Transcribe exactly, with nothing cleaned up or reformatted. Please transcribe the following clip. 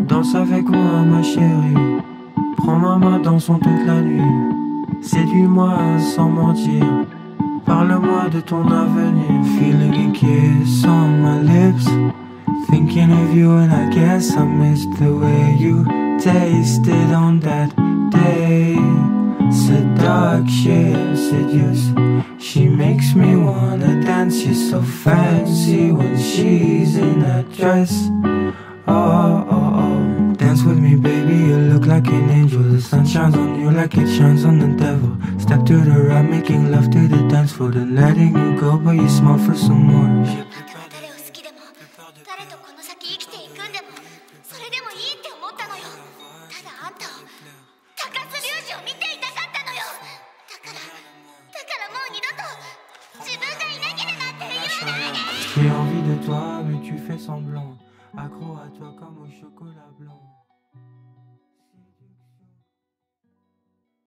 Danse avec moi ma chérie, prends ma main, dansons toute la nuit. Séduis-moi sans mentir, parle-moi de ton avenir. Feeling a kiss on my lips, thinking of you and I guess I missed the way you tasted on that day. Seduction, seduce, she makes me wanna dance. She's so fancy when she's in that dress. Oh, oh, oh, dance with me baby, you look like an angel. The sun shines on you like it shines on the devil. Step to the right, making love to the dance floor, then letting you go, but you smile for some more. 誰を好きでも誰とこの先生きていくんでもそれでもいいって思ったのよ。ただあんたを高須隆二を見ていたかったのよ。だからだからもう二度と自分がいなきゃなんて言わないで。 J'ai envie de toi mais tu fais semblant, accro à toi comme au chocolat blanc.